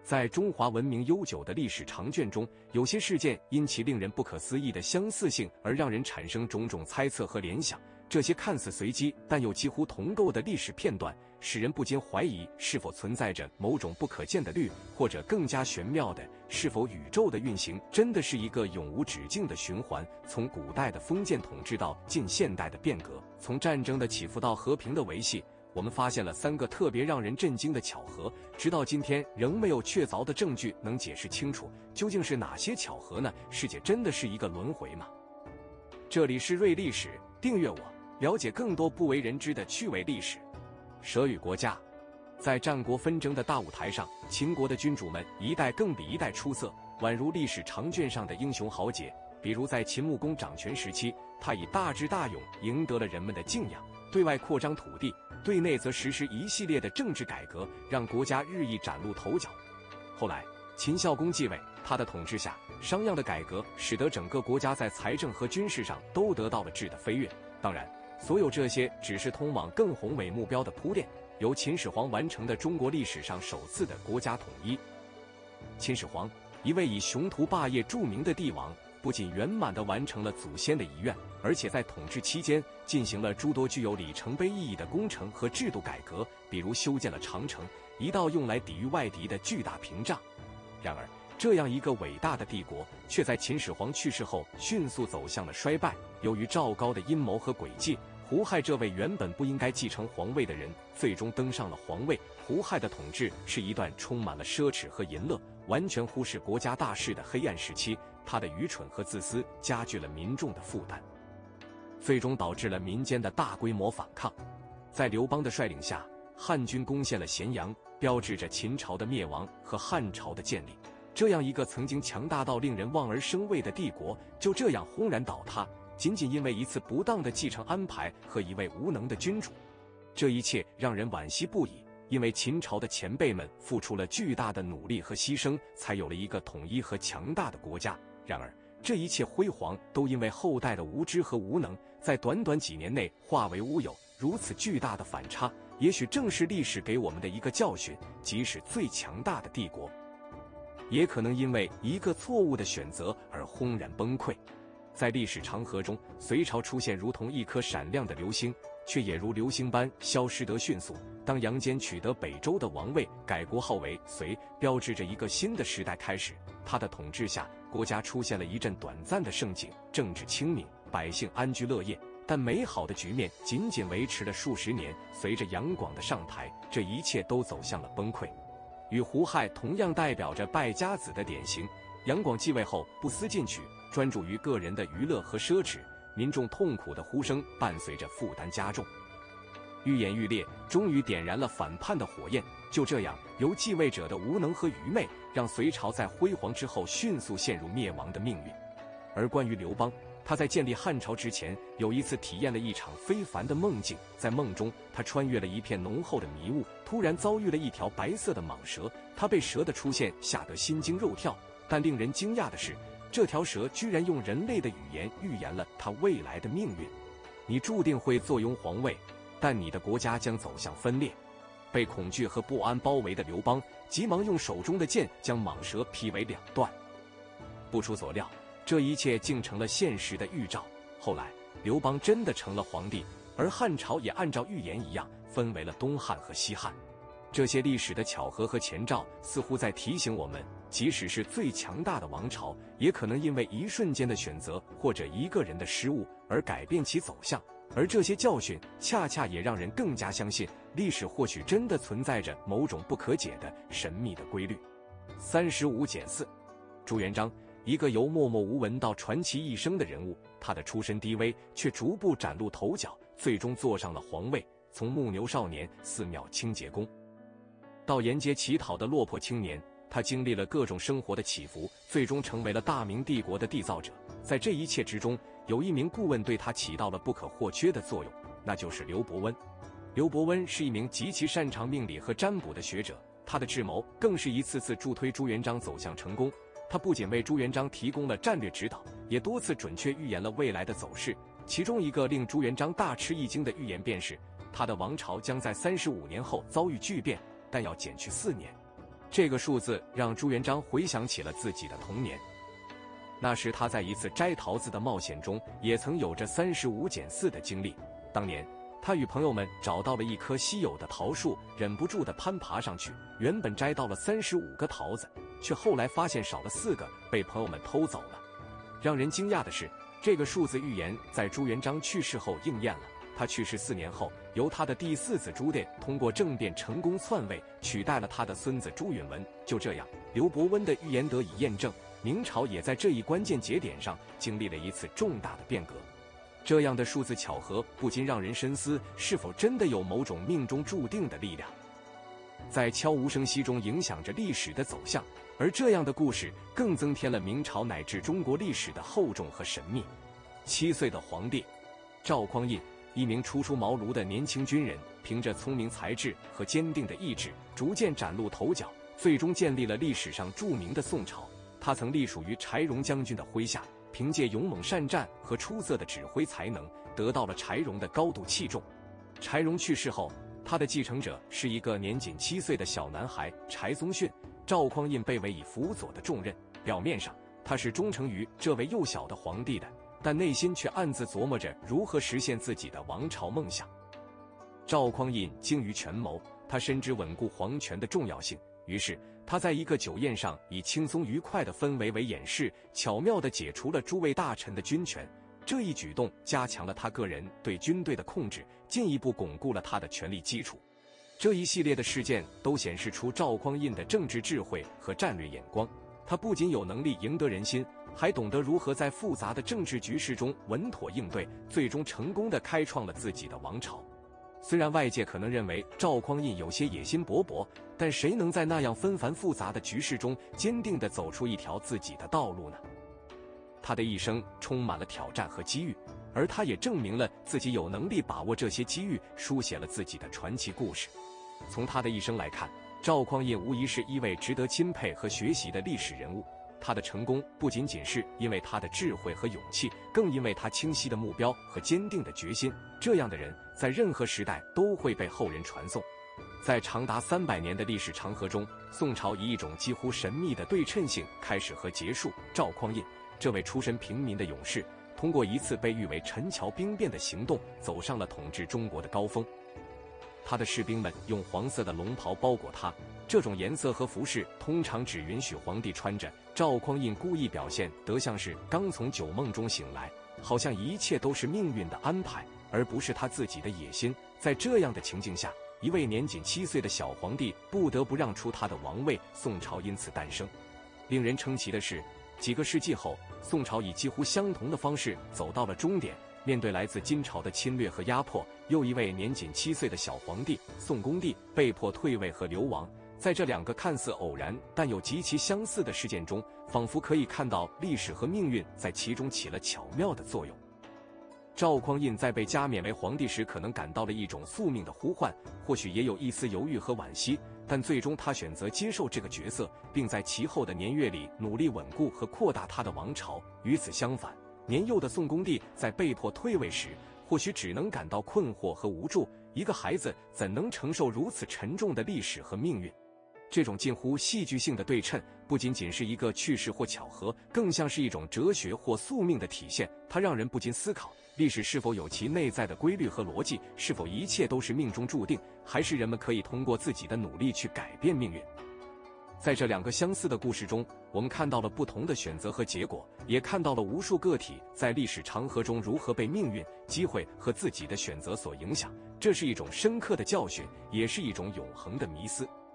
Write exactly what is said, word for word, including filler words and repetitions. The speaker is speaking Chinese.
在中华文明悠久的历史长卷中，有些事件因其令人不可思议的相似性而让人产生种种猜测和联想。这些看似随机但又几乎同构的历史片段，使人不禁怀疑是否存在着某种不可见的律，或者更加玄妙的，是否宇宙的运行真的是一个永无止境的循环？从古代的封建统治到近现代的变革，从战争的起伏到和平的维系，我们发现了三个特别让人震惊的巧合，直到今天仍没有确凿的证据能解释清楚究竟是哪些巧合呢？世界真的是一个轮回吗？这里是瑞历史，订阅我，了解更多不为人知的趣味历史。蛇与国家，在战国纷争的大舞台上，秦国的君主们一代更比一代出色，宛如历史长卷上的英雄豪杰。比如在秦穆公掌权时期，他以大智大勇赢得了人们的敬仰，对外扩张土地，对内则实施一系列的政治改革，让国家日益崭露头角。后来秦孝公继位，他的统治下，商鞅的改革使得整个国家在财政和军事上都得到了质的飞跃。当然，所有这些只是通往更宏伟目标的铺垫，由秦始皇完成的中国历史上首次的国家统一。秦始皇，一位以雄图霸业著名的帝王，不仅圆满地完成了祖先的遗愿，而且在统治期间进行了诸多具有里程碑意义的工程和制度改革，比如修建了长城，一道用来抵御外敌的巨大屏障。然而，这样一个伟大的帝国，却在秦始皇去世后迅速走向了衰败。由于赵高的阴谋和诡计，胡亥这位原本不应该继承皇位的人，最终登上了皇位。胡亥的统治是一段充满了奢侈和淫乐，完全忽视国家大事的黑暗时期。他的愚蠢和自私加剧了民众的负担，最终导致了民间的大规模反抗。在刘邦的率领下，汉军攻陷了咸阳，标志着秦朝的灭亡和汉朝的建立。这样一个曾经强大到令人望而生畏的帝国，就这样轰然倒塌，仅仅因为一次不当的继承安排和一位无能的君主。这一切让人惋惜不已，因为秦朝的前辈们付出了巨大的努力和牺牲，才有了一个统一和强大的国家。然而，这一切辉煌都因为后代的无知和无能，在短短几年内化为乌有。如此巨大的反差，也许正是历史给我们的一个教训：即使最强大的帝国，也可能因为一个错误的选择而轰然崩溃。在历史长河中，隋朝出现如同一颗闪亮的流星，却也如流星般消失得迅速。当杨坚取得北周的王位，改国号为隋，标志着一个新的时代开始。他的统治下，国家出现了一阵短暂的盛景，政治清明，百姓安居乐业。但美好的局面仅仅维持了数十年，随着杨广的上台，这一切都走向了崩溃。与胡亥同样代表着败家子的典型，杨广继位后不思进取，专注于个人的娱乐和奢侈，民众痛苦的呼声伴随着负担加重，愈演愈烈，终于点燃了反叛的火焰。就这样，由继位者的无能和愚昧，让隋朝在辉煌之后迅速陷入灭亡的命运。而关于刘邦，他在建立汉朝之前，有一次体验了一场非凡的梦境。在梦中，他穿越了一片浓厚的迷雾，突然遭遇了一条白色的蟒蛇。他被蛇的出现吓得心惊肉跳，但令人惊讶的是，这条蛇居然用人类的语言预言了他未来的命运：你注定会坐拥皇位，但你的国家将走向分裂。被恐惧和不安包围的刘邦，急忙用手中的剑将蟒蛇劈为两段。不出所料，这一切竟成了现实的预兆。后来，刘邦真的成了皇帝，而汉朝也按照预言一样，分为了东汉和西汉。这些历史的巧合和前兆，似乎在提醒我们，即使是最强大的王朝，也可能因为一瞬间的选择或者一个人的失误而改变其走向。而这些教训恰恰也让人更加相信，历史或许真的存在着某种不可解的神秘的规律。三十五减四，朱元璋，一个由默默无闻到传奇一生的人物，他的出身低微，却逐步崭露头角，最终坐上了皇位。从牧牛少年、寺庙清洁工，到沿街乞讨的落魄青年，他经历了各种生活的起伏，最终成为了大明帝国的缔造者。在这一切之中，有一名顾问对他起到了不可或缺的作用，那就是刘伯温。刘伯温是一名极其擅长命理和占卜的学者，他的智谋更是一次次助推朱元璋走向成功。他不仅为朱元璋提供了战略指导，也多次准确预言了未来的走势。其中一个令朱元璋大吃一惊的预言便是，他的王朝将在三十五年后遭遇巨变，但要减去四年。 这个数字让朱元璋回想起了自己的童年。那时他在一次摘桃子的冒险中，也曾有着三十五减四的经历。当年他与朋友们找到了一棵稀有的桃树，忍不住地攀爬上去。原本摘到了三十五个桃子，却后来发现少了四个，被朋友们偷走了。让人惊讶的是，这个数字预言在朱元璋去世后应验了。他去世四年后，由他的第四子朱棣通过政变成功篡位，取代了他的孙子朱允文。就这样，刘伯温的预言得以验证，明朝也在这一关键节点上经历了一次重大的变革。这样的数字巧合不禁让人深思，是否真的有某种命中注定的力量，在悄无声息中影响着历史的走向？而这样的故事更增添了明朝乃至中国历史的厚重和神秘。七岁的皇帝赵匡胤，一名初出茅庐的年轻军人，凭着聪明才智和坚定的意志，逐渐崭露头角，最终建立了历史上著名的宋朝。他曾隶属于柴荣将军的麾下，凭借勇猛善战和出色的指挥才能，得到了柴荣的高度器重。柴荣去世后，他的继承者是一个年仅七岁的小男孩柴宗训。赵匡胤被委以辅佐的重任，表面上他是忠诚于这位幼小的皇帝的，但内心却暗自琢磨着如何实现自己的王朝梦想。赵匡胤精于权谋，他深知稳固皇权的重要性，于是他在一个酒宴上以轻松愉快的氛围为掩饰，巧妙地解除了诸位大臣的军权。这一举动加强了他个人对军队的控制，进一步巩固了他的权力基础。这一系列的事件都显示出赵匡胤的政治智慧和战略眼光。他不仅有能力赢得人心，还懂得如何在复杂的政治局势中稳妥应对，最终成功地开创了自己的王朝。虽然外界可能认为赵匡胤有些野心勃勃，但谁能在那样纷繁复杂的局势中坚定地走出一条自己的道路呢？他的一生充满了挑战和机遇，而他也证明了自己有能力把握这些机遇，书写了自己的传奇故事。从他的一生来看，赵匡胤无疑是一位值得钦佩和学习的历史人物。他的成功不仅仅是因为他的智慧和勇气，更因为他清晰的目标和坚定的决心。这样的人在任何时代都会被后人传颂。在长达三百年的历史长河中，宋朝以一种几乎神秘的对称性开始和结束。赵匡胤这位出身平民的勇士，通过一次被誉为陈桥兵变的行动，走上了统治中国的高峰。他的士兵们用黄色的龙袍包裹他，这种颜色和服饰通常只允许皇帝穿着。赵匡胤故意表现得像是刚从酒梦中醒来，好像一切都是命运的安排，而不是他自己的野心。在这样的情境下，一位年仅七岁的小皇帝不得不让出他的王位，宋朝因此诞生。令人称奇的是，几个世纪后，宋朝以几乎相同的方式走到了终点。面对来自金朝的侵略和压迫，又一位年仅七岁的小皇帝宋恭帝被迫退位和流亡。在这两个看似偶然但又极其相似的事件中，仿佛可以看到历史和命运在其中起了巧妙的作用。赵匡胤在被加冕为皇帝时，可能感到了一种宿命的呼唤，或许也有一丝犹豫和惋惜，但最终他选择接受这个角色，并在其后的年月里努力稳固和扩大他的王朝。与此相反，年幼的宋恭帝在被迫退位时，或许只能感到困惑和无助。一个孩子怎能承受如此沉重的历史和命运？这种近乎戏剧性的对称，不仅仅是一个趣事或巧合，更像是一种哲学或宿命的体现。它让人不禁思考，历史是否有其内在的规律和逻辑？是否一切都是命中注定？还是人们可以通过自己的努力去改变命运？在这两个相似的故事中，我们看到了不同的选择和结果，也看到了无数个体在历史长河中如何被命运、机会和自己的选择所影响。这是一种深刻的教训，也是一种永恒的迷思。